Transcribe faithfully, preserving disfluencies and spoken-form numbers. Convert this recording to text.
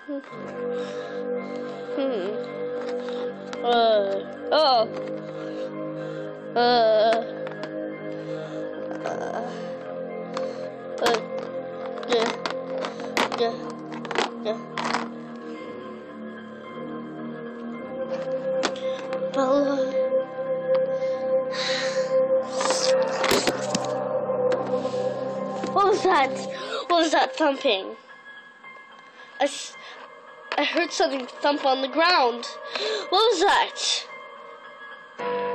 Hmm. Uh. Oh. Uh. Uh. Uh. Yeah. Yeah. Yeah. Bella. What was that? What was that thumping? I, s I heard something thump on the ground. What was that?